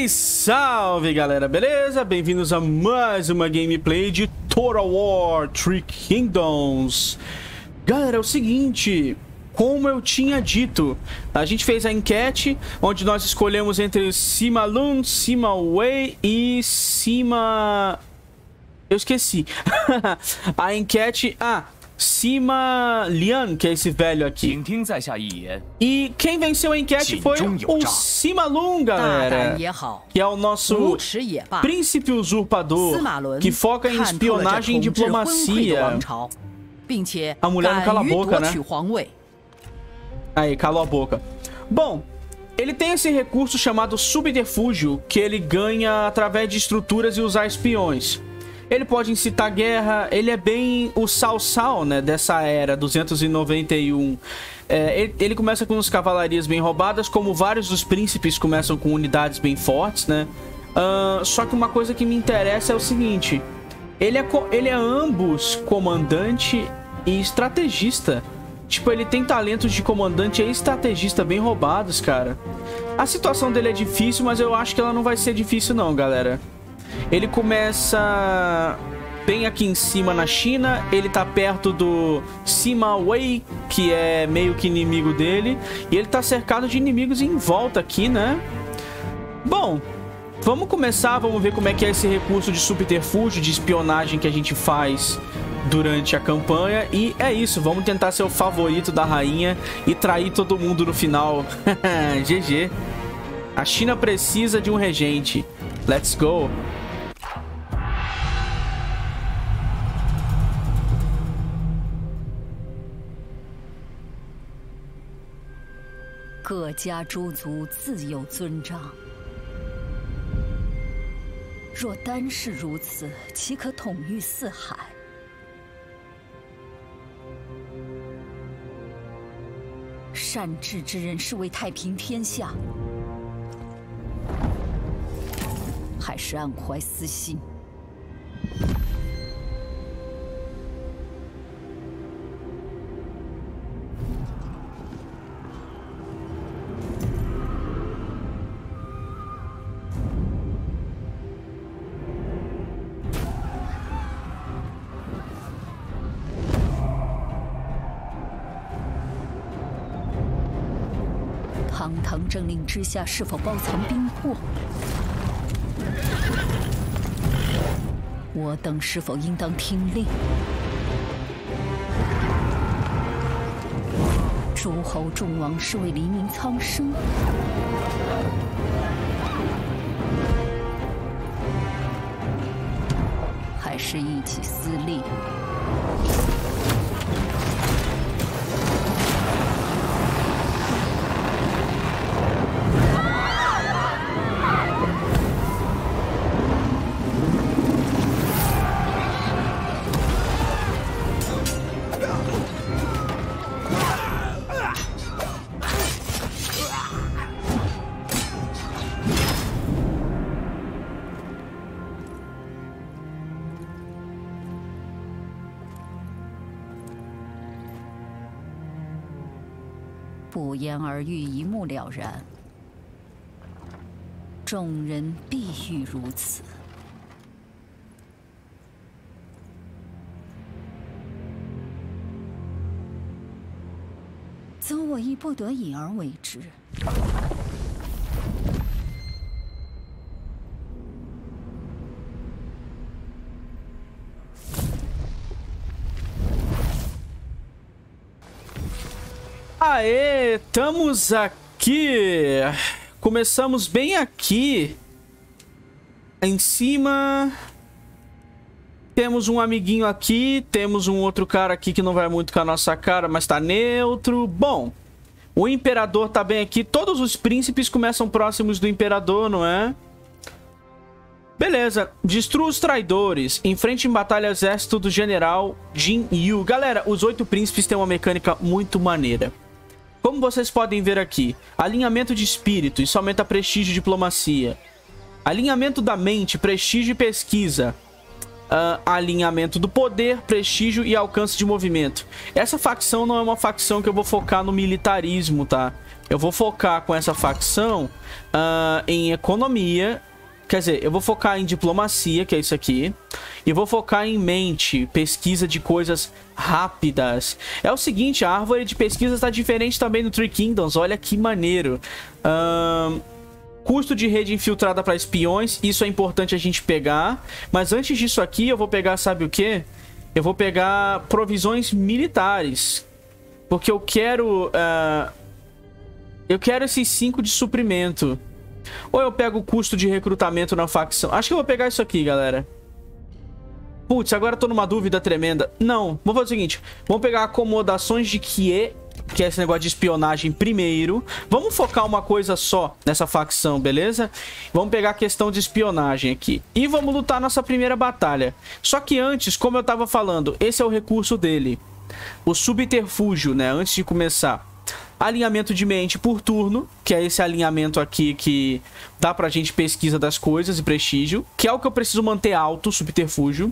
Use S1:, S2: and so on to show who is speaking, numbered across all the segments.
S1: Salve, salve galera, beleza? Bem-vindos a mais uma gameplay de Total War Three Kingdoms. Galera, é o seguinte, como eu tinha dito, a gente fez a enquete onde nós escolhemos entre Sima Lun, Sima Wei e Sima... Eu esqueci. A enquete... Sima Lian, que é esse velho aqui. E quem venceu a enquete foi o Sima Lun, galera. Que é o nosso príncipe usurpador, que foca em espionagem e diplomacia. A mulher não cala a boca, né? Aí, calou a boca. Bom, ele tem esse recurso chamado subterfúgio, que ele ganha através de estruturas e usar espiões. Ele pode incitar guerra, ele é bem o Cao Cao, né, dessa era, 291. Ele começa com as cavalarias bem roubadas, como vários dos príncipes começam com unidades bem fortes, né? Só que uma coisa que me interessa é o seguinte, ele é ambos comandante e estrategista. Tipo, ele tem talentos de comandante e estrategista bem roubados, cara. A situação dele é difícil, mas eu acho que ela não vai ser difícil não, galera. Ele começa bem aqui em cima na China. Ele tá perto do Sima Wei, que é meio que inimigo dele. E ele tá cercado de inimigos em volta aqui, né? Bom, vamos começar, vamos ver como é que é esse recurso de subterfúgio, de espionagem que a gente faz durante a campanha. E é isso, vamos tentar ser o favorito da rainha e trair todo mundo no final. GG. A China precisa de um regente. Let's go.
S2: 各家诸族自有尊章，若单是如此，岂可统御四海？善治之人是为太平天下，还是暗怀私心？ 堂堂政令之下，是否包藏兵祸？我等是否应当听令？诸侯众王是为黎民苍生，还是一己私利？ 不言而喻，一目了然。众人必欲如此。则我亦不得已而为之。
S1: Aê, estamos aqui. Começamos bem aqui. Em cima. Temos um amiguinho aqui. Temos um outro cara aqui que não vai muito com a nossa cara, mas tá neutro. Bom, o imperador tá bem aqui. Todos os príncipes começam próximos do imperador, não é? Beleza. Destrua os traidores. Enfrente em batalha o exército do general Jin Yu. Galera, os 8 príncipes têm uma mecânica muito maneira. Como vocês podem ver aqui, alinhamento de espírito, isso aumenta prestígio e diplomacia. Alinhamento da mente, prestígio e pesquisa. Alinhamento do poder, prestígio e alcance de movimento. Essa facção não é uma facção que eu vou focar no militarismo, tá? Eu vou focar com essa facção em economia. Quer dizer, eu vou focar em diplomacia, que é isso aqui. E vou focar em mente, pesquisa de coisas rápidas. É o seguinte, a árvore de pesquisa está diferente também no Three Kingdoms. Olha que maneiro. Custo de rede infiltrada para espiões. Isso é importante a gente pegar. Mas antes disso aqui, eu vou pegar, sabe o quê? Eu vou pegar provisões militares. Porque eu quero... eu quero esses 5 de suprimento. Ou eu pego o custo de recrutamento na facção. Acho que eu vou pegar isso aqui, galera. Putz, agora eu tô numa dúvida tremenda. Não, vamos fazer o seguinte. Vamos pegar acomodações de Kie, que é esse negócio de espionagem primeiro. Vamos focar uma coisa só nessa facção, beleza? Vamos pegar a questão de espionagem aqui. E vamos lutar nossa primeira batalha. Só que antes, como eu tava falando, esse é o recurso dele. O subterfúgio, né? Antes de começar. Alinhamento de mente por turno, que é esse alinhamento aqui que dá pra gente pesquisa das coisas e prestígio, que é o que eu preciso manter alto, subterfúgio.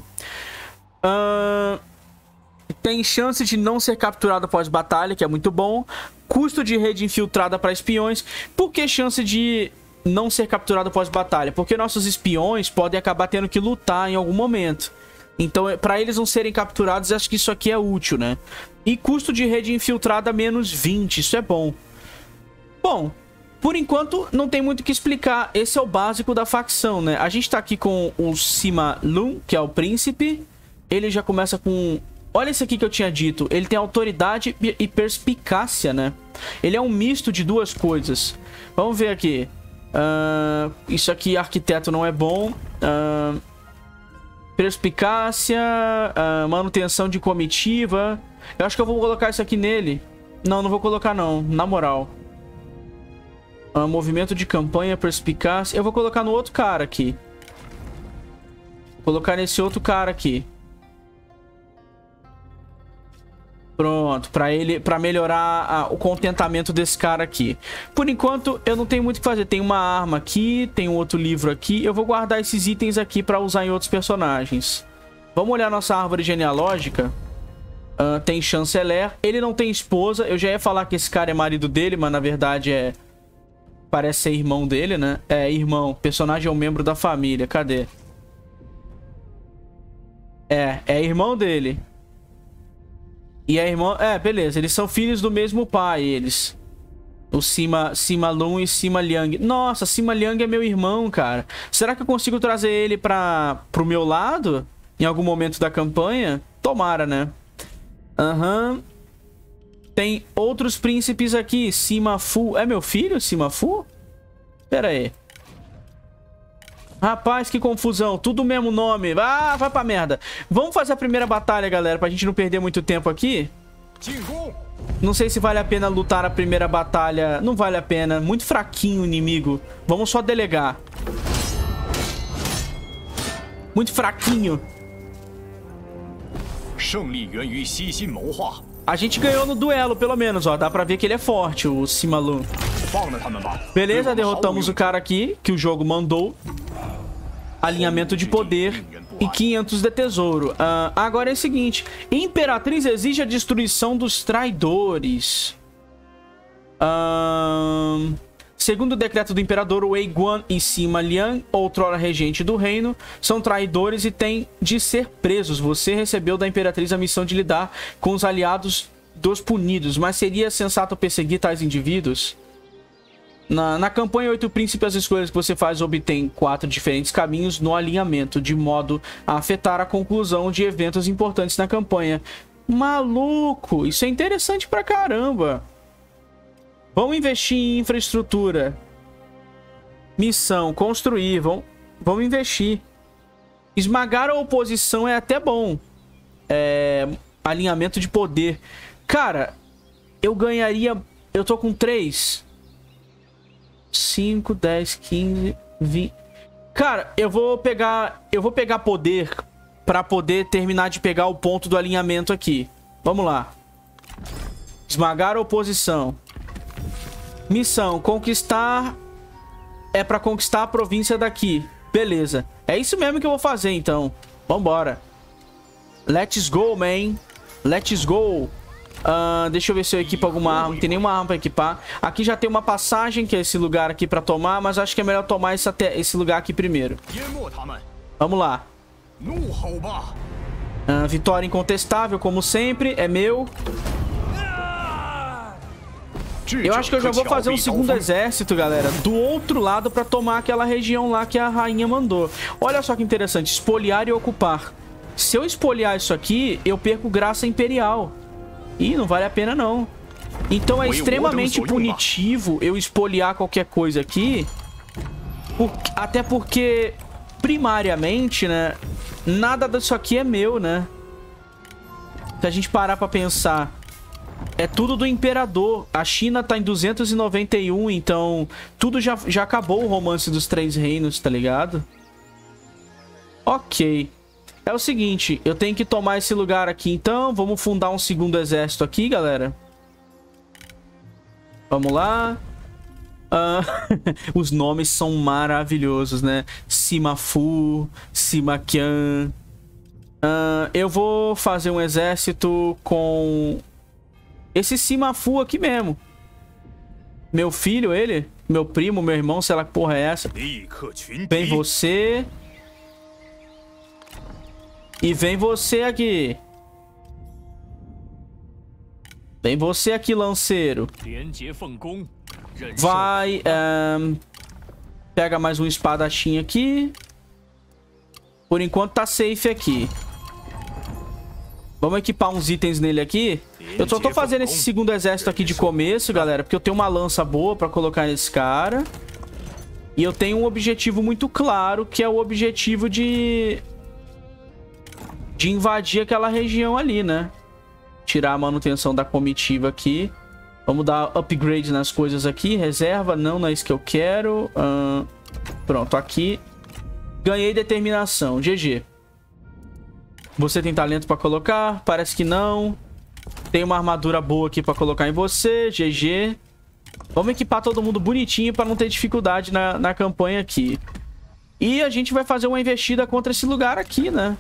S1: Tem chance de não ser capturado após batalha, que é muito bom. Custo de rede infiltrada para espiões. Por que chance de não ser capturado após batalha? Porque nossos espiões podem acabar tendo que lutar em algum momento. Então, para eles não serem capturados, acho que isso aqui é útil, né? E custo de rede infiltrada menos 20, isso é bom. Bom, por enquanto não tem muito o que explicar. Esse é o básico da facção, né? A gente tá aqui com o Sima Lung, que é o príncipe. Ele já começa com... Olha esse aqui que eu tinha dito. Ele tem autoridade e perspicácia, né? Ele é um misto de duas coisas. Vamos ver aqui. Isso aqui, arquiteto, não é bom. Perspicácia, manutenção de comitiva. Eu acho que eu vou colocar isso aqui nele. Não, não vou colocar não, na moral. Movimento de campanha, perspicácia. Eu vou colocar no outro cara aqui. Vou colocar nesse outro cara aqui. Pronto, pra melhorar o contentamento desse cara aqui. Por enquanto, eu não tenho muito o que fazer. Tem uma arma aqui, tem um outro livro aqui. Eu vou guardar esses itens aqui pra usar em outros personagens. Vamos olhar nossa árvore genealógica. Tem chanceler. Ele não tem esposa. Eu já ia falar que esse cara é marido dele, mas na verdade parece ser irmão dele, né? É, irmão. O personagem é um membro da família. Cadê? É irmão dele. E a irmã... beleza. Eles são filhos do mesmo pai, eles. O Sima Lung e Sima Liang. Nossa, Sima Liang é meu irmão, cara. Será que eu consigo trazer ele pro meu lado? Em algum momento da campanha? Tomara, né? Tem outros príncipes aqui. Sima Fu. É meu filho, Sima Fu? Pera aí. Rapaz, que confusão. Tudo o mesmo nome. Ah, vai pra merda. Vamos fazer a primeira batalha, galera, pra gente não perder muito tempo aqui. Não sei se vale a pena lutar a primeira batalha. Não vale a pena. Muito fraquinho o inimigo. Vamos só delegar. Muito fraquinho. A gente ganhou no duelo, pelo menos, ó. Dá pra ver que ele é forte, o Sima Lung. Beleza, derrotamos o cara aqui, que o jogo mandou. Alinhamento de poder e 500 de tesouro. Agora é o seguinte. Imperatriz exige a destruição dos traidores. Segundo o decreto do imperador, Wei Guan e Sima Liang, outrora regente do reino, são traidores e têm de ser presos. Você recebeu da imperatriz a missão de lidar com os aliados dos punidos, mas seria sensato perseguir tais indivíduos? Na campanha 8 Príncipes, as escolhas que você faz obtêm 4 diferentes caminhos no alinhamento, de modo a afetar a conclusão de eventos importantes na campanha. Maluco! Isso é interessante pra caramba! Vamos investir em infraestrutura. Missão, construir. Vamos investir. Esmagar a oposição é até bom. Alinhamento de poder. Cara, eu ganharia... Eu tô com 3. 5, 10, 15, 20... Cara, eu vou pegar poder pra poder terminar de pegar o ponto do alinhamento aqui. Vamos lá. Esmagar a oposição. Missão, conquistar... É pra conquistar a província daqui. Beleza. É isso mesmo que eu vou fazer, então. Vambora. Let's go, man. Let's go. Deixa eu ver se eu equipo alguma arma. Não tem nenhuma arma pra equipar. Aqui já tem uma passagem, que é esse lugar aqui pra tomar. Mas acho que é melhor tomar esse lugar aqui primeiro. Vamos lá. Vitória incontestável, como sempre. É meu. Eu acho que eu já vou fazer um segundo exército, galera, do outro lado pra tomar aquela região lá que a rainha mandou. Olha só que interessante. Espoliar e ocupar. Se eu espoliar isso aqui, eu perco graça imperial. Ih, não vale a pena não. Então é extremamente punitivo eu espoliar qualquer coisa aqui. Até porque, primariamente, né, nada disso aqui é meu, né? Se a gente parar pra pensar, é tudo do imperador. A China tá em 291, então tudo já acabou o romance dos Três Reinos, tá ligado? Ok. É o seguinte, eu tenho que tomar esse lugar aqui, então. Vamos fundar um segundo exército aqui, galera. Vamos lá. Os nomes são maravilhosos, né? Sima Fu, Sima Qian. Eu vou fazer um exército com esse Sima Fu aqui mesmo. Meu filho, ele. Meu primo, meu irmão, sei lá que porra é essa. Vem você. E vem você aqui. Vem você aqui, lanceiro. Vai. Pega mais um espadachim aqui. Por enquanto tá safe aqui. Vamos equipar uns itens nele aqui. Eu só tô fazendo esse segundo exército aqui de começo, galera, porque eu tenho uma lança boa pra colocar nesse cara. E eu tenho um objetivo muito claro, que é o objetivo de invadir aquela região ali, né? Tirar a manutenção da comitiva aqui. Vamos dar upgrade nas coisas aqui. Reserva, não é isso que eu quero. Pronto, aqui. Ganhei determinação. GG. Você tem talento pra colocar? Parece que não. Tem uma armadura boa aqui pra colocar em você. GG. Vamos equipar todo mundo bonitinho pra não ter dificuldade na campanha aqui. E a gente vai fazer uma investida contra esse lugar aqui, né?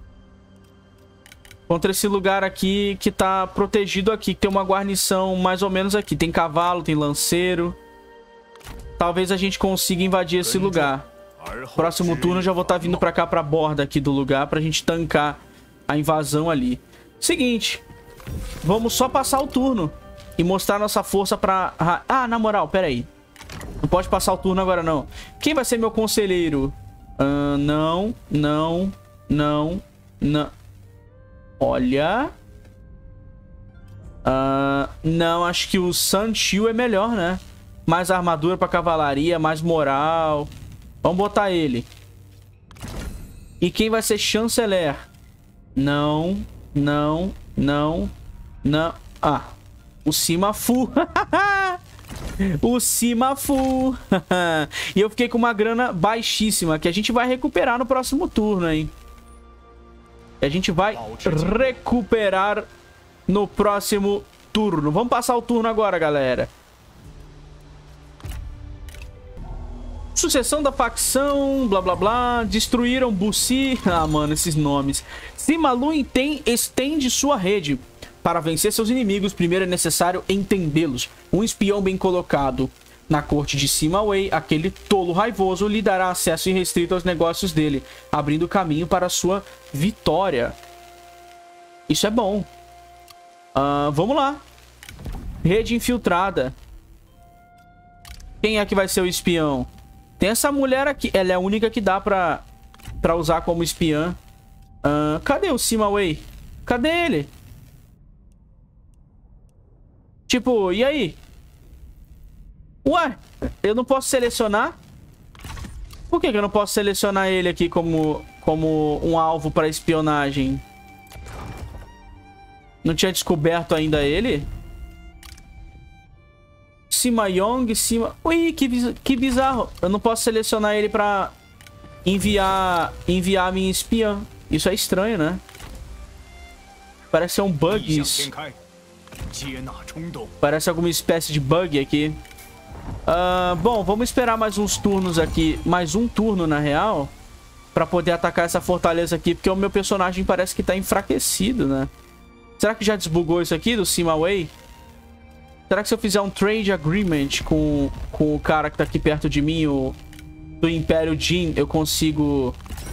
S1: Contra esse lugar aqui que tá protegido aqui. Que tem uma guarnição mais ou menos aqui. Tem cavalo, tem lanceiro. Talvez a gente consiga invadir esse lugar. Próximo turno eu já vou estar vindo pra cá, pra borda aqui do lugar, pra gente tancar a invasão ali. Seguinte. Vamos só passar o turno e mostrar nossa força pra... Ah, na moral, pera aí. Não pode passar o turno agora, não. Quem vai ser meu conselheiro? Não. Olha. Não, acho que o Sun Xiu é melhor, né? Mais armadura pra cavalaria, mais moral. Vamos botar ele. E quem vai ser chanceler? Não. Ah, o Sima Fu. O Sima Fu. E eu fiquei com uma grana baixíssima, que a gente vai recuperar no próximo turno, hein? A gente vai recuperar no próximo turno. Vamos passar o turno agora, galera. Sucessão da facção, blá blá blá. Destruíram Buci. Ah, mano, esses nomes. Sima Lu estende sua rede. Para vencer seus inimigos, primeiro é necessário entendê-los. Um espião bem colocado na corte de Sima Wei, aquele tolo raivoso, lhe dará acesso irrestrito aos negócios dele, abrindo caminho para sua vitória. Isso é bom. Vamos lá. Rede infiltrada. Quem é que vai ser o espião? Tem essa mulher aqui. Ela é a única que dá pra usar como espiã. Cadê o Sima Wei? Cadê ele? Tipo, e aí? Ué, eu não posso selecionar? Por que eu não posso selecionar ele aqui como um alvo para espionagem? Não tinha descoberto ainda ele? Sima Yong, Sima... Ui, que bizarro. Eu não posso selecionar ele pra enviar minha espiã. Isso é estranho, né? Parece ser um bug isso. Parece alguma espécie de bug aqui. Bom, vamos esperar mais uns turnos aqui. Mais um turno, na real, pra poder atacar essa fortaleza aqui, porque o meu personagem parece que tá enfraquecido, né? Será que já desbugou isso aqui do Simaway? Será que se eu fizer um trade agreement com o cara que tá aqui perto de mim, do Império Jin, eu consigo...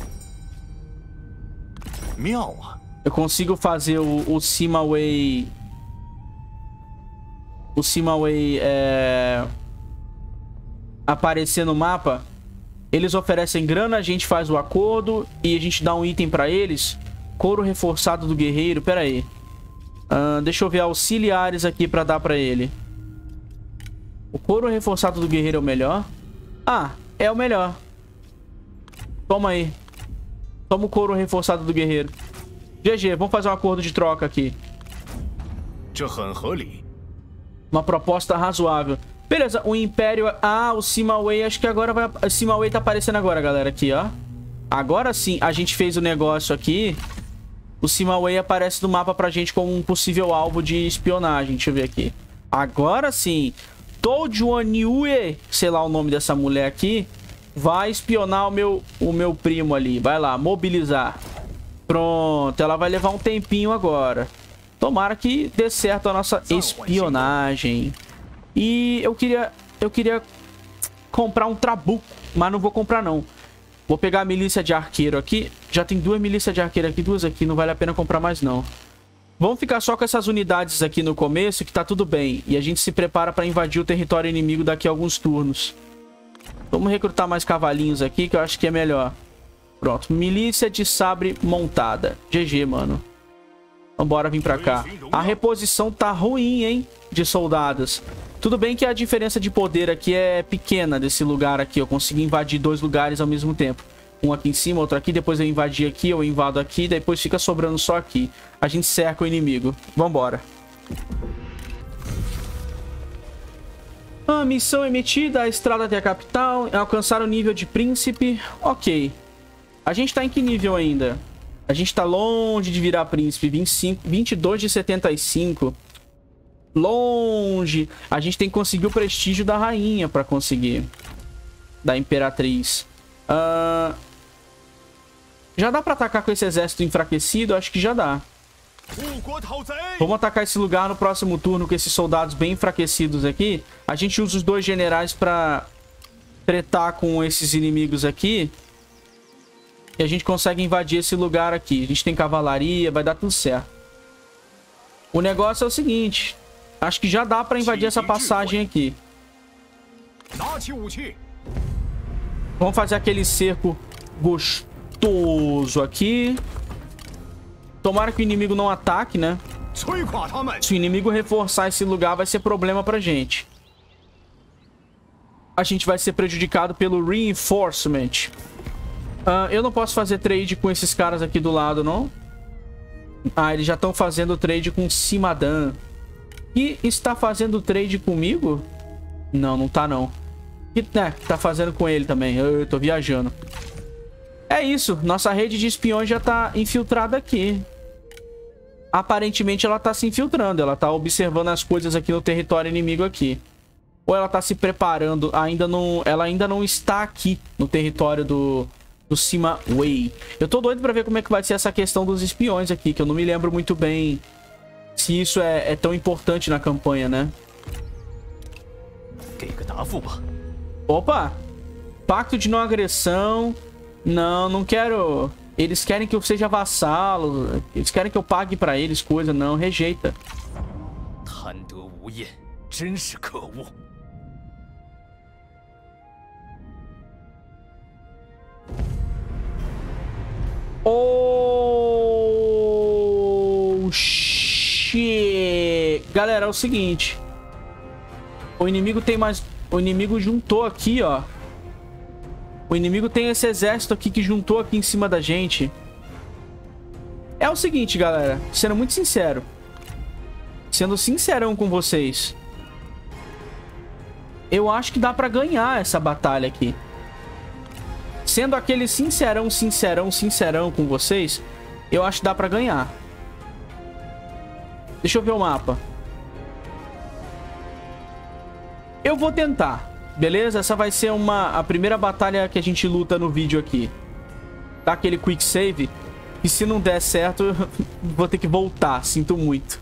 S1: Eu consigo fazer o Simaway... O Simaway aparecer no mapa? Eles oferecem grana, a gente faz o acordo e a gente dá um item pra eles. Couro reforçado do guerreiro. Pera aí. Deixa eu ver auxiliares aqui pra dar pra ele. O couro reforçado do guerreiro é o melhor? Ah, é o melhor. Toma aí. Toma o couro reforçado do guerreiro. GG, vamos fazer um acordo de troca aqui. Uma proposta razoável. Beleza, o Império... Ah, o Simaway, acho que agora vai... O Simaway tá aparecendo agora, galera, aqui, ó. Agora sim, a gente fez o negócio aqui. O Simaway aparece no mapa pra gente como um possível alvo de espionagem. Deixa eu ver aqui. Agora sim. Tojuan Yue, sei lá o nome dessa mulher aqui, vai espionar o meu primo ali. Vai lá, mobilizar. Pronto, ela vai levar um tempinho agora. Tomara que dê certo a nossa espionagem. E eu queria comprar um trabuco, mas não vou comprar não. Vou pegar a milícia de arqueiro aqui. Já tem 2 milícias de arqueiro aqui, 2 aqui. Não vale a pena comprar mais não. Vamos ficar só com essas unidades aqui no começo, que tá tudo bem. E a gente se prepara para invadir o território inimigo daqui a alguns turnos. Vamos recrutar mais cavalinhos aqui, que eu acho que é melhor. Pronto, milícia de sabre montada. GG, mano. Vambora vir pra cá. A reposição tá ruim, hein, de soldados. Tudo bem que a diferença de poder aqui é pequena desse lugar aqui. Eu consigo invadir 2 lugares ao mesmo tempo. Um aqui em cima, outro aqui. Depois eu invadir aqui, eu invado aqui. Depois fica sobrando só aqui. A gente cerca o inimigo. Vambora. Missão emitida. A estrada até a capital. Alcançar o nível de príncipe. Ok. A gente tá em que nível ainda? A gente tá longe de virar príncipe. 22 de 75. Longe. A gente tem que conseguir o prestígio da rainha pra conseguir. Da imperatriz. Já dá pra atacar com esse exército enfraquecido? Acho que já dá. Vamos atacar esse lugar no próximo turno com esses soldados bem enfraquecidos aqui. A gente usa os 2 generais pra tretar com esses inimigos aqui. E a gente consegue invadir esse lugar aqui. A gente tem cavalaria, vai dar tudo certo. O negócio é o seguinte. Acho que já dá pra invadir essa passagem aqui. Vamos fazer aquele cerco gostoso aqui. Tomara que o inimigo não ataque, né? Se o inimigo reforçar esse lugar, vai ser problema pra gente. A gente vai ser prejudicado pelo reinforcement. Eu não posso fazer trade com esses caras aqui do lado, não? Ah, eles já estão fazendo trade com Simadan. E está fazendo trade comigo? Não, não tá não. E, tá fazendo com ele também. Eu tô viajando. É isso. Nossa rede de espiões já tá infiltrada aqui. Aparentemente ela tá se infiltrando. Ela tá observando as coisas aqui no território inimigo aqui. Ou ela tá se preparando. Ela ainda não está aqui no território do Simaway. Eu tô doido pra ver como é que vai ser essa questão dos espiões aqui. Que eu não me lembro muito bem se isso é tão importante na campanha, né? Opa! Pacto de não agressão. Não, não quero... Eles querem que eu seja vassalo. Eles querem que eu pague pra eles coisa. Não, rejeita. Oh, shit. Galera, é o seguinte. O inimigo tem mais... O inimigo juntou aqui, ó. O inimigo tem esse exército aqui que juntou aqui em cima da gente. É o seguinte, galera. Sendo muito sincero. Sendo sincerão com vocês. Eu acho que dá pra ganhar essa batalha aqui. Sendo aquele sincerão com vocês, eu acho que dá pra ganhar. Deixa eu ver o mapa. Eu vou tentar, beleza? Essa vai ser a primeira batalha que a gente luta no vídeo aqui. Dá aquele quick save. E se não der certo, vou ter que voltar. Sinto muito.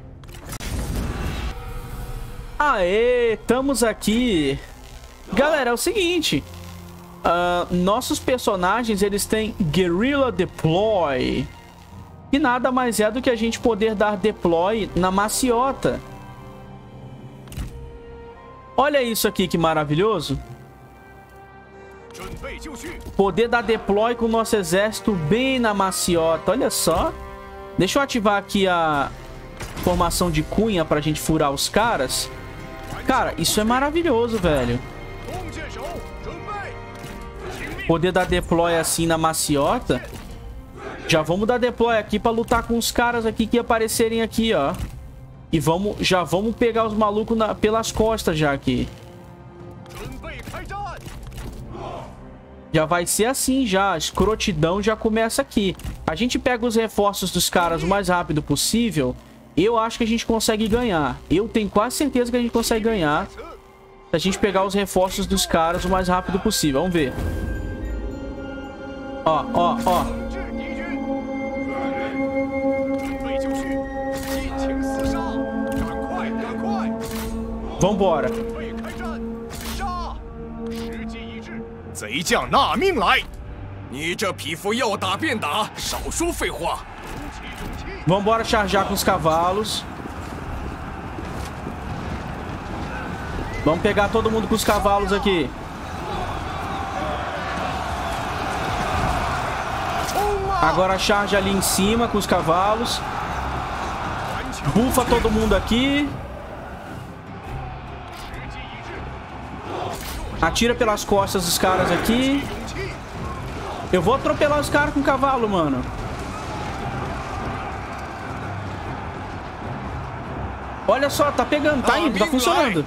S1: Aê, estamos aqui. Galera, é o seguinte. Nossos personagens, eles têm Guerrilla Deploy. E nada mais é do que a gente poder dar deploy na maciota. Olha isso aqui, que maravilhoso. Poder dar deploy com o nosso exército bem na maciota. Olha só. Deixa eu ativar aqui a formação de cunha pra gente furar os caras. Cara, isso é maravilhoso, velho. Poder dar deploy assim na maciota. Já vamos dar deploy aqui pra lutar com os caras aqui que aparecerem aqui, ó. E já vamos pegar os malucos pelas costas já aqui. Já vai ser assim já. A escrotidão já começa aqui. A gente pega os reforços dos caras o mais rápido possível. Eu acho que a gente consegue ganhar. Eu tenho quase certeza que a gente consegue ganhar. Se a gente pegar os reforços dos caras o mais rápido possível. Vamos ver. Ó, ó, ó. Vambora.
S3: 贼将纳命来！你这匹夫要打便打，少说废话。
S1: Vambora charjar com os cavalos. Vamos pegar todo mundo com os cavalos aqui. Agora charge ali em cima com os cavalos. Bufa todo mundo aqui. Atira pelas costas dos caras aqui. Eu vou atropelar os caras com o cavalo, mano. Olha só, tá pegando, tá indo, tá funcionando.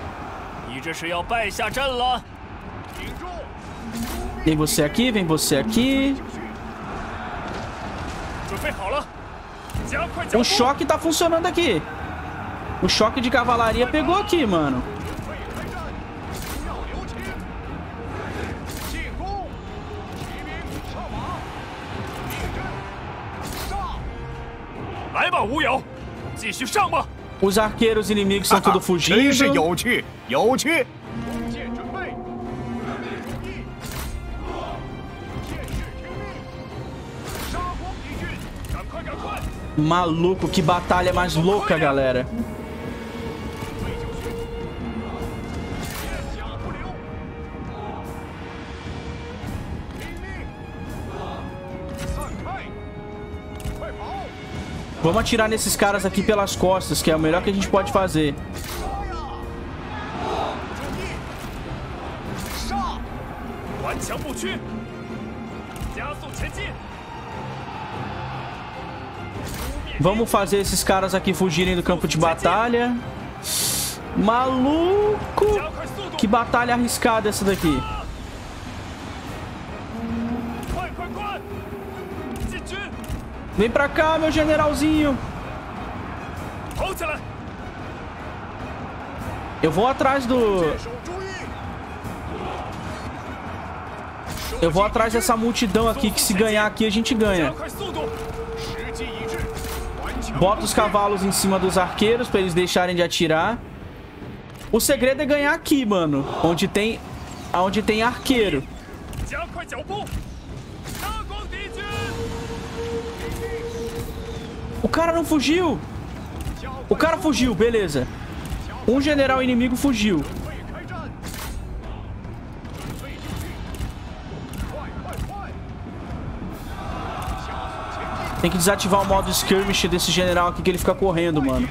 S1: Vem você aqui, vem você aqui. O choque tá funcionando aqui. O choque de cavalaria pegou aqui, mano. Os arqueiros inimigos estão tudo fugindo. Maluco, que batalha mais louca, galera. Vamos atirar nesses caras aqui pelas costas, que é o melhor que a gente pode fazer. Vamos fazer esses caras aqui fugirem do campo de batalha. Maluco! Que batalha arriscada essa daqui. Vem pra cá, meu generalzinho. Eu vou atrás do... Eu vou atrás dessa multidão aqui, que se ganhar aqui, a gente ganha. Bota os cavalos em cima dos arqueiros pra eles deixarem de atirar. O segredo é ganhar aqui, mano. Onde tem arqueiro. O cara não fugiu. O cara fugiu, beleza. Um general inimigo fugiu. Tem que desativar o modo skirmish desse general aqui, que ele fica correndo, mano.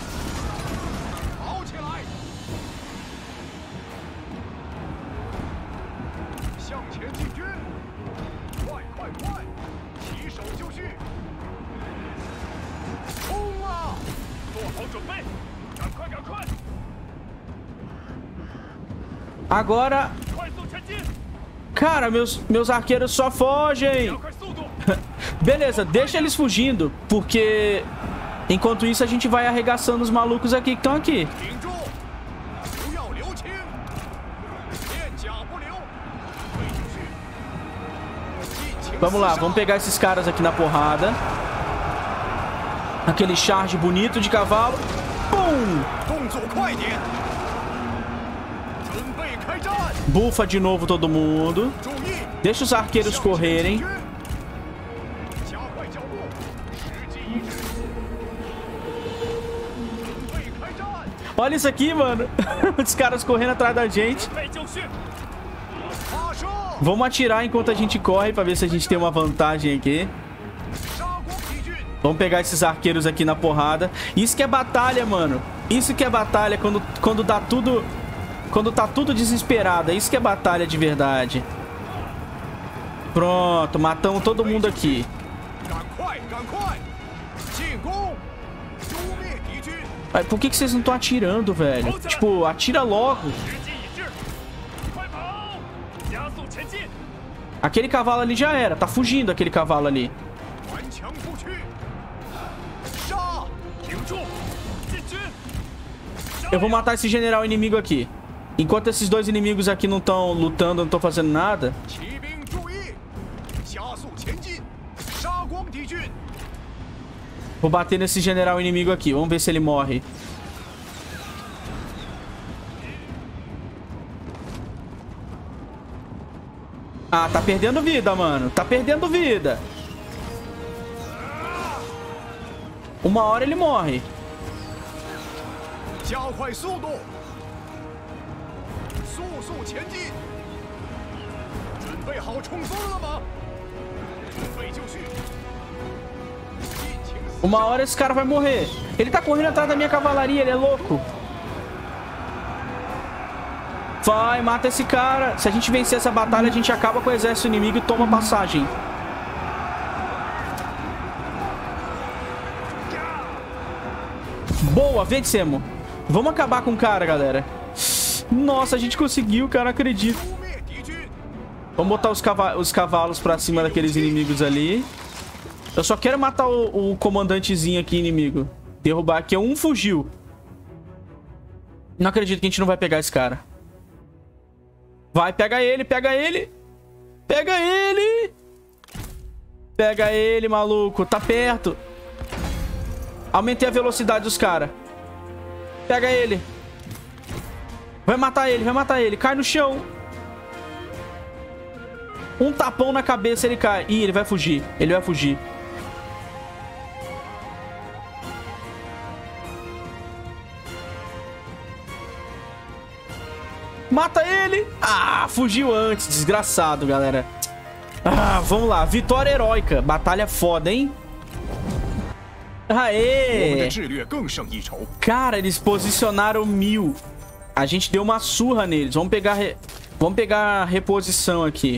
S1: Agora... Cara, meus arqueiros só fogem. Beleza, deixa eles fugindo, porque... Enquanto isso, a gente vai arregaçando os malucos aqui que estão aqui. Vamos lá, vamos pegar esses caras aqui na porrada. Aquele charge bonito de cavalo. Pum! Bufa de novo todo mundo. Deixa os arqueiros correrem. Olha isso aqui, mano. Os caras correndo atrás da gente. Vamos atirar enquanto a gente corre pra ver se a gente tem uma vantagem aqui. Vamos pegar esses arqueiros aqui na porrada. Isso que é batalha, mano. Isso que é batalha quando dá tudo... Quando tá tudo desesperado. É isso que é batalha de verdade. Pronto, matamos todo mundo aqui. Por que vocês não estão atirando, velho? Tipo, atira logo. Aquele cavalo ali já era. Tá fugindo aquele cavalo ali. Eu vou matar esse general inimigo aqui. Enquanto esses dois inimigos aqui não estão lutando, não estão fazendo nada. Vou bater nesse general inimigo aqui. Vamos ver se ele morre. Ah, tá perdendo vida, mano. Tá perdendo vida. Uma hora ele morre. Uma hora esse cara vai morrer. Ele tá correndo atrás da minha cavalaria, ele é louco. Vai, mata esse cara. Se a gente vencer essa batalha, a gente acaba com o exército inimigo e toma passagem. Boa, vencemos. Vamos acabar com o cara, galera. Nossa, a gente conseguiu, cara, acredito. Vamos botar os cavalos pra cima daqueles inimigos ali. Eu só quero matar o comandantezinho aqui, inimigo. Derrubar aqui. Um fugiu. Não acredito que a gente não vai pegar esse cara. Vai, pega ele, pega ele. Pega ele. Pega ele, maluco. Tá perto. Aumentei a velocidade dos caras. Pega ele. Vai matar ele, vai matar ele. Cai no chão. Um tapão na cabeça, ele cai. Ih, ele vai fugir. Ele vai fugir. Mata ele. Ah, fugiu antes. Desgraçado, galera. Ah, vamos lá. Vitória heróica. Batalha foda, hein? Aê! Cara, eles posicionaram 1000. A gente deu uma surra neles. Vamos pegar a reposição aqui.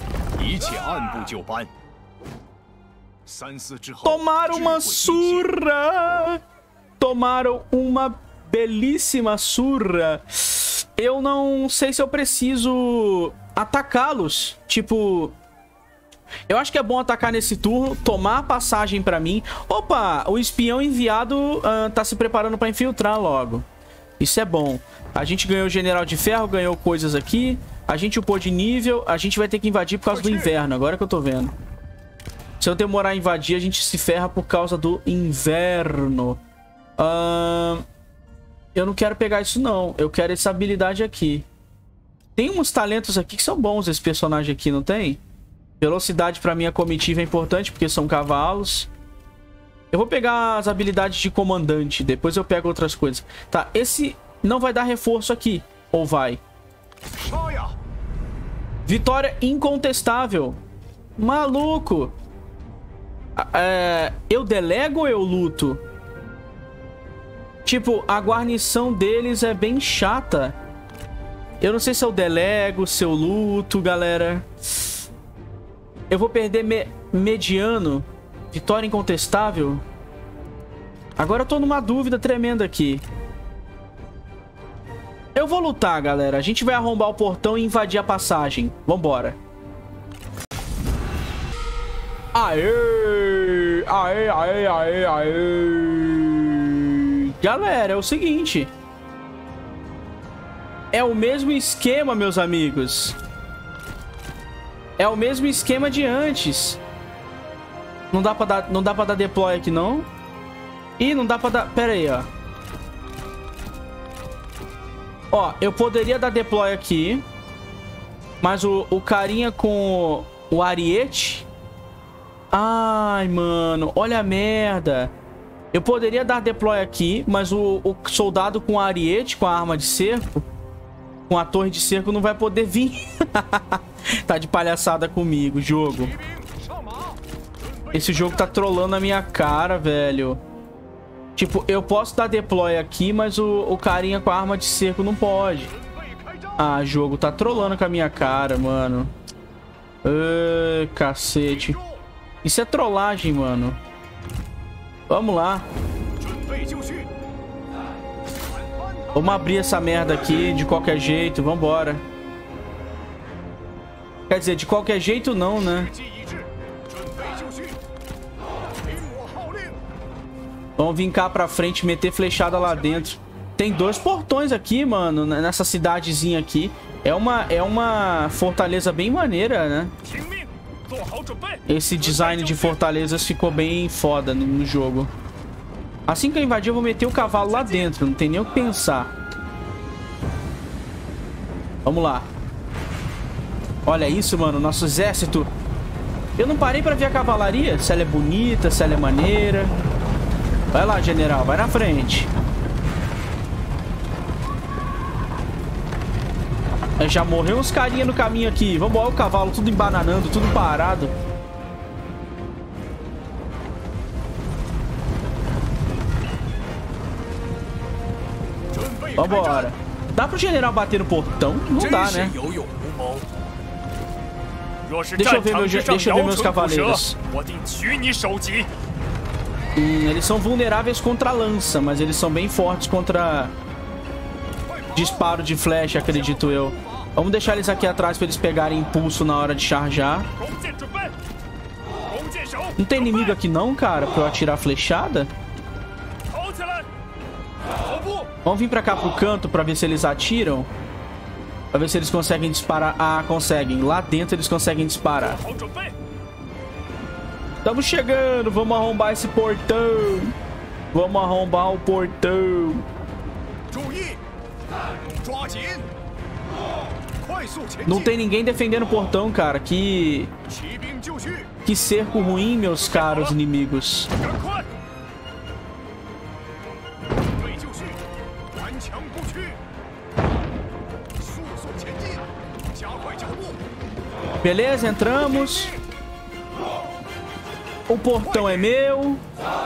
S1: Tomaram uma surra. Tomaram uma belíssima surra. Eu não sei se eu preciso atacá-los. Tipo... Eu acho que é bom atacar nesse turno, tomar a passagem pra mim. Opa, o espião enviado tá se preparando pra infiltrar logo. Isso é bom. A gente ganhou o general de ferro, ganhou coisas aqui. A gente upou de nível. A gente vai ter que invadir por causa do inverno, agora que eu tô vendo. Se eu demorar a invadir, a gente se ferra por causa do inverno. Eu não quero pegar isso, não. Eu quero essa habilidade aqui. Tem uns talentos aqui que são bons, esse personagem aqui, não tem? Velocidade pra minha comitiva é importante, porque são cavalos. Eu vou pegar as habilidades de comandante. Depois eu pego outras coisas. Tá, esse não vai dar reforço aqui. Ou vai? Vitória incontestável. Maluco. Eu delego ou eu luto? Tipo, a guarnição deles é bem chata. Eu não sei se eu delego, se eu luto, galera. Eu vou perder mediano. Vitória incontestável. Agora eu tô numa dúvida tremenda aqui. Eu vou lutar, galera. A gente vai arrombar o portão e invadir a passagem. Vambora. Aê! Aê, aê, aê, aê! Galera, é o seguinte. É o mesmo esquema, meus amigos. É o mesmo esquema de antes. Não dá pra dar deploy aqui, não? Ih, não dá pra dar... Pera aí, ó. Ó, eu poderia dar deploy aqui. Mas o carinha com o ariete... Ai, mano. Olha a merda. Eu poderia dar deploy aqui, mas o soldado com a ariete, com a arma de cerco, com a torre de cerco, não vai poder vir. Tá de palhaçada comigo, jogo. Esse jogo tá trollando a minha cara, velho. Tipo, eu posso dar deploy aqui, mas o carinha com a arma de cerco não pode. Ah, jogo, tá trollando com a minha cara, mano. Ai, cacete. Isso é trollagem, mano. Vamos lá. Vamos abrir essa merda aqui de qualquer jeito. Vambora. Quer dizer, de qualquer jeito não, né? Vamos vir cá pra frente e meter flechada lá dentro. Tem 2 portões aqui, mano, nessa cidadezinha aqui. É uma fortaleza bem maneira, né? Esse design de fortalezas ficou bem foda no jogo. Assim que eu invadir, eu vou meter o cavalo lá dentro. Não tem nem o que pensar. Vamos lá. Olha isso, mano. Nosso exército. Eu não parei pra ver a cavalaria. Se ela é bonita, se ela é maneira. Vai lá, general. Vai na frente. Já morreu uns carinha no caminho aqui. Vamos embora, o cavalo tudo embananando, tudo parado. Vambora. Dá pro general bater no portão? Não dá, né? Deixa eu ver meus cavaleiros. Eles são vulneráveis contra a lança, mas eles são bem fortes contra disparo de flecha, acredito eu. Vamos deixar eles aqui atrás para eles pegarem impulso na hora de charjar. Não tem inimigo aqui não, cara, pra eu atirar flechada? Vamos vir pra cá pro canto pra ver se eles atiram. Pra ver se eles conseguem disparar. Ah, conseguem. Lá dentro eles conseguem disparar. Estamos chegando. Vamos arrombar esse portão. Vamos arrombar o portão. Não tem ninguém defendendo o portão, cara. Que cerco ruim, meus caros inimigos. Beleza, entramos. O portão é meu.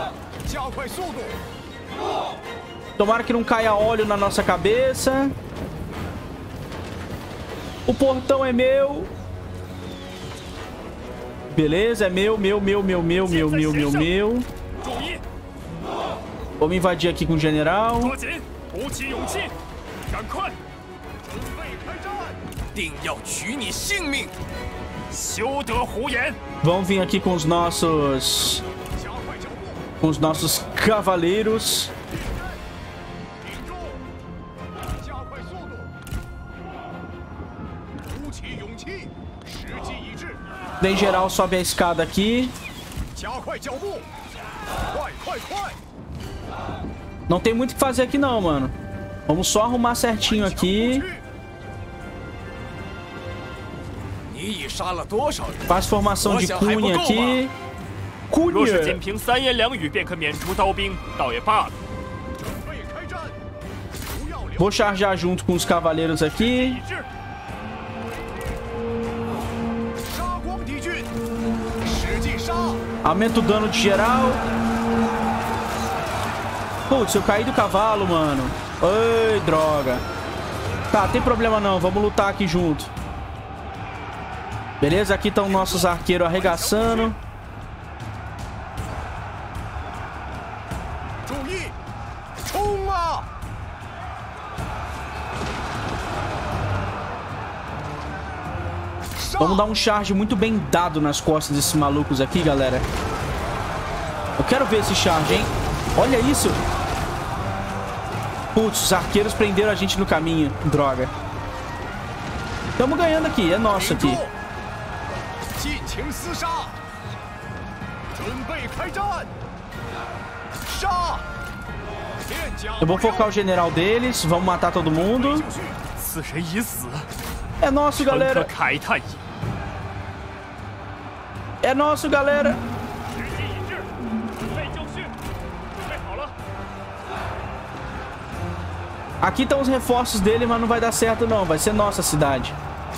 S1: Tomara que não caia óleo na nossa cabeça. O portão é meu. Beleza, é meu. Vamos invadir aqui com o general. Vamos vir aqui com os nossos cavaleiros. Vem geral, sobe a escada aqui. Não tem muito o que fazer aqui não, mano. Vamos só arrumar certinho aqui. Faz formação de cunha aqui. Cunha. Vou charjar junto com os cavaleiros aqui. Aumenta o dano de geral. Putz, eu caí do cavalo, mano. Ai, droga. Tá, tem problema não. Vamos lutar aqui junto. Beleza, aqui estão nossos arqueiros arregaçando. Vamos dar um charge muito bem dado nas costas desses malucos aqui, galera. Eu quero ver esse charge, hein? Olha isso. Putz, os arqueiros prenderam a gente no caminho. Droga. Estamos ganhando aqui, é nosso aqui.
S3: 尽情厮杀，准备开战，杀！
S1: Eu vou focar o general deles. Vamos matar todo mundo. É nosso, galera. É nosso, galera. Aqui estão os reforços dele, mas não vai dar certo não. Vai ser nossa cidade.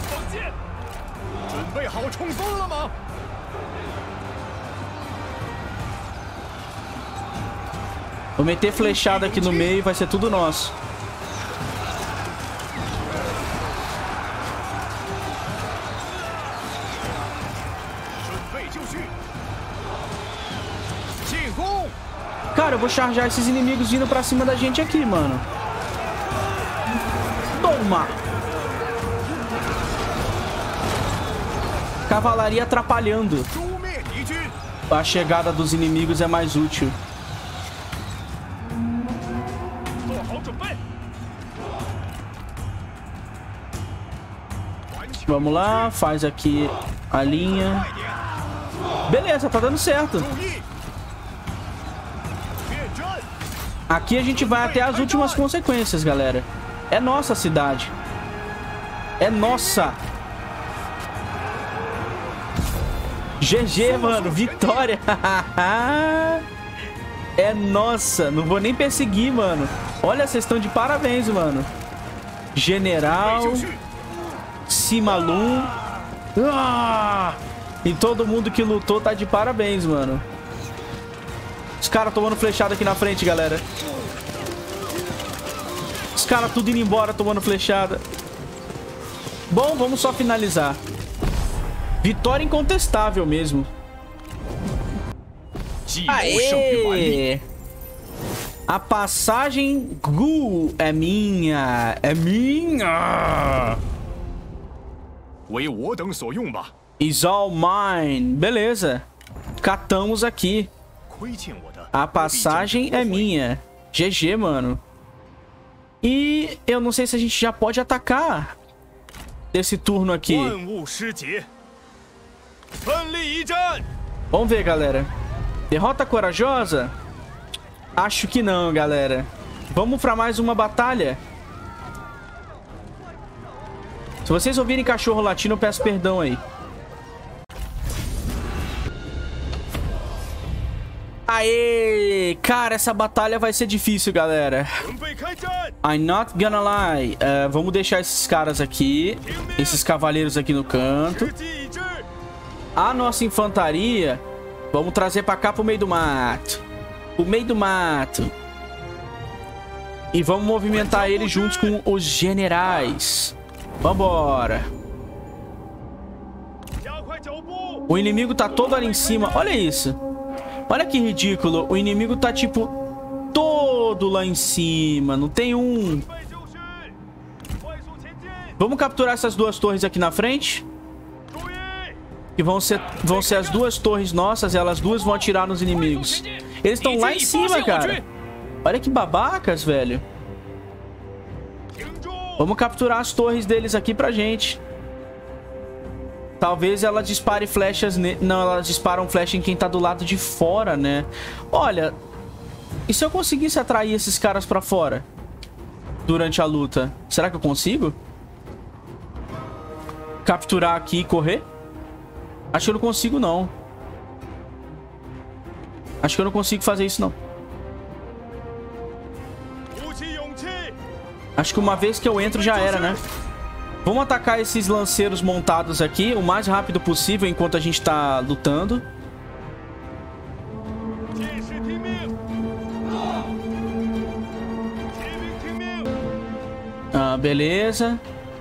S1: Vou meter flechada aqui no meio, vai ser tudo nosso. Cara, eu vou charjar esses inimigos vindo pra cima da gente aqui, mano. Toma! Cavalaria atrapalhando. A chegada dos inimigos é mais útil. Vamos lá, faz aqui a linha. Beleza, tá dando certo. Aqui a gente vai até as últimas consequências, galera. É nossa cidade. É nossa. GG, mano. Vitória. É nossa. Não vou nem perseguir, mano. Olha, vocês estão de parabéns, mano. General... Simalum. E todo mundo que lutou tá de parabéns, mano. Os caras tomando flechada aqui na frente, galera. Os caras tudo indo embora tomando flechada. Bom, vamos só finalizar. Vitória incontestável mesmo. Aê! A passagem Gu é minha. É minha. Is all mine. Beleza. Catamos aqui. A passagem é minha. GG, mano. E eu não sei se a gente já pode atacar desse turno aqui. Vamos ver, galera. Derrota corajosa? Acho que não, galera. Vamos pra mais uma batalha. Se vocês ouvirem cachorro latindo, eu peço perdão aí. Aê! Cara, essa batalha vai ser difícil, galera. I'm not gonna lie. Vamos deixar esses caras aqui. Esses cavaleiros aqui no canto. A nossa infantaria, vamos trazer pra cá pro meio do mato. Pro meio do mato. E vamos movimentar eles juntos com os generais. Vambora. O inimigo tá todo ali em cima. Olha isso. Olha que ridículo. O inimigo tá, tipo, todo lá em cima. Não tem um. Vamos capturar essas duas torres aqui na frente. E vão ser as duas torres nossas. E elas duas vão atirar nos inimigos. Eles estão lá em cima, cara. Olha que babacas, velho. Vamos capturar as torres deles aqui pra gente. Talvez ela dispare flechas... Não, elas disparam flecha em quem tá do lado de fora, né? Olha, e se eu conseguisse atrair esses caras pra fora durante a luta? Será que eu consigo? Capturar aqui e correr? Acho que eu não consigo, não. Acho que eu não consigo fazer isso, não. Acho que uma vez que eu entro já era, né? Vamos atacar esses lanceiros montados aqui o mais rápido possível enquanto a gente tá lutando. Ah, beleza.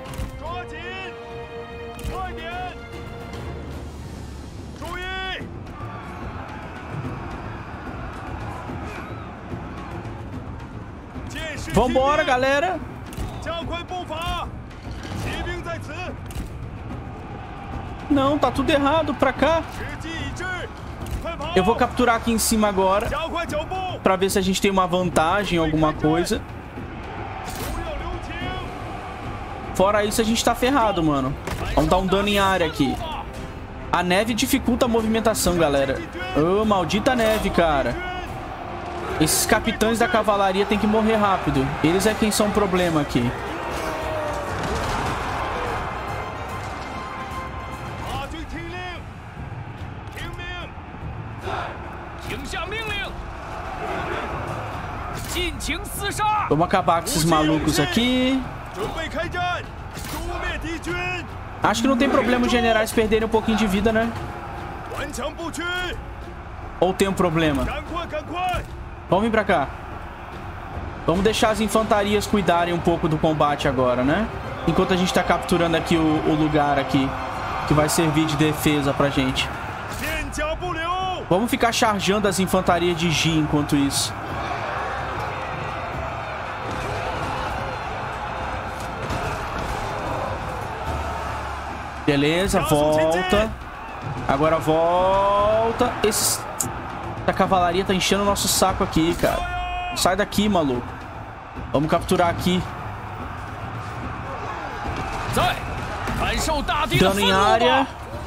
S1: Vambora, galera. Não, tá tudo errado. Pra cá. Eu vou capturar aqui em cima agora pra ver se a gente tem uma vantagem, alguma coisa. Fora isso, a gente tá ferrado, mano. Vamos dar um dano em área aqui. A neve dificulta a movimentação, galera. Ô, maldita neve, cara. Esses capitães da cavalaria tem que morrer rápido. Eles é quem são o problema aqui. Vamos acabar com esses malucos aqui. Acho que não tem problema os generais perderem um pouquinho de vida, né? Ou tem um problema? Vamos vir pra cá. Vamos deixar as infantarias cuidarem um pouco do combate agora, né? Enquanto a gente tá capturando aqui o lugar aqui, que vai servir de defesa pra gente. Vamos ficar chargeando as infantarias de Ji enquanto isso. Beleza, volta. Agora volta. Essa cavalaria tá enchendo o nosso saco aqui, cara. Sai daqui, maluco. Vamos capturar aqui. Dano em área.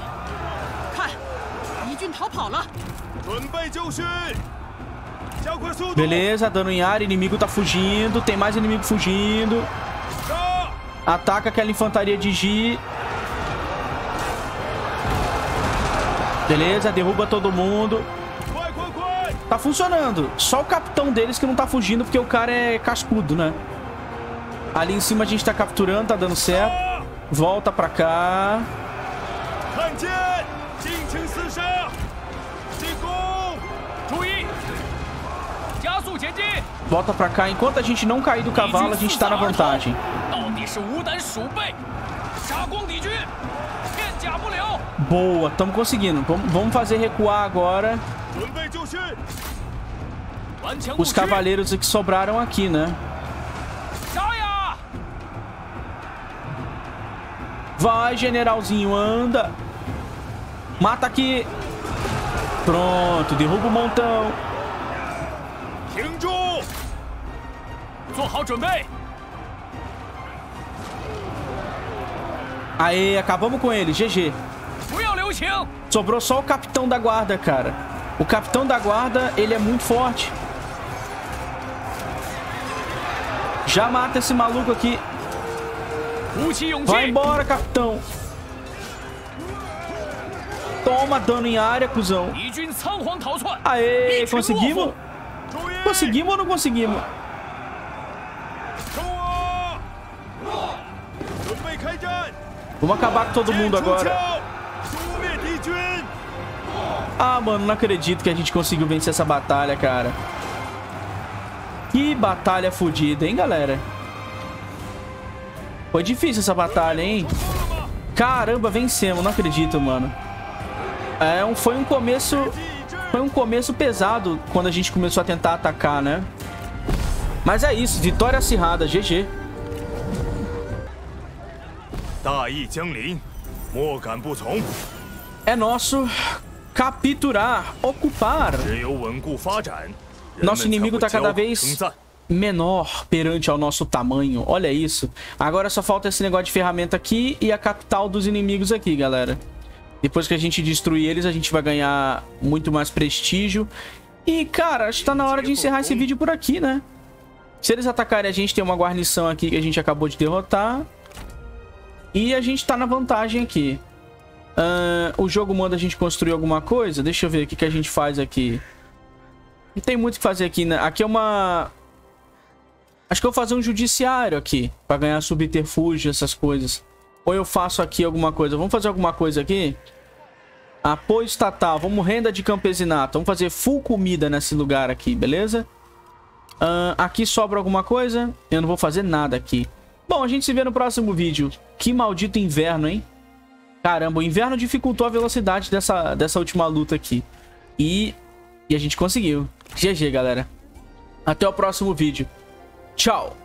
S1: Beleza, dano em área. Inimigo tá fugindo. Tem mais inimigo fugindo. Ataca aquela infantaria de Ji. Beleza, derruba todo mundo. Tá funcionando. Só o capitão deles que não tá fugindo porque o cara é cascudo, né? Ali em cima a gente tá capturando, tá dando certo. Volta pra cá. Volta pra cá. Enquanto a gente não cair do cavalo, a gente tá na vantagem. Boa, estamos conseguindo. Vamos fazer recuar agora os cavaleiros que sobraram aqui, né? Vai, generalzinho, anda. Mata aqui. Pronto, derruba o montão. Aê, acabamos com ele, GG. Sobrou só o capitão da guarda, cara. O capitão da guarda, ele é muito forte. Já mata esse maluco aqui. Vai embora, capitão. Toma dano em área, cuzão. Aê, conseguimos? Conseguimos ou não conseguimos? Vamos acabar com todo mundo agora. Ah, mano, não acredito que a gente conseguiu vencer essa batalha, cara. Que batalha fodida, hein, galera? Foi difícil essa batalha, hein? Caramba, vencemos, não acredito, mano. Foi um começo pesado quando a gente começou a tentar atacar, né? Mas é isso, vitória acirrada, GG. É nosso capturar, ocupar. Nosso inimigo tá cada vez menor perante ao nosso tamanho. Olha isso. Agora só falta esse negócio de ferramenta aqui e a capital dos inimigos aqui, galera. Depois que a gente destruir eles, a gente vai ganhar muito mais prestígio. E, cara, acho que tá na hora de encerrar esse vídeo por aqui, né? Se eles atacarem a gente, tem uma guarnição aqui que a gente acabou de derrotar. E a gente tá na vantagem aqui. O jogo manda a gente construir alguma coisa. Deixa eu ver o que a gente faz aqui. Não tem muito o que fazer aqui, né? Aqui é uma... Acho que eu vou fazer um judiciário aqui. Pra ganhar subterfúgio, essas coisas. Ou eu faço aqui alguma coisa. Vamos fazer alguma coisa aqui? Apoio estatal. Vamos renda de campesinato. Vamos fazer full comida nesse lugar aqui, beleza? Aqui sobra alguma coisa? Eu não vou fazer nada aqui. Bom, a gente se vê no próximo vídeo. Que maldito inverno, hein? Caramba, o inverno dificultou a velocidade dessa última luta aqui. E a gente conseguiu. GG, galera. Até o próximo vídeo. Tchau.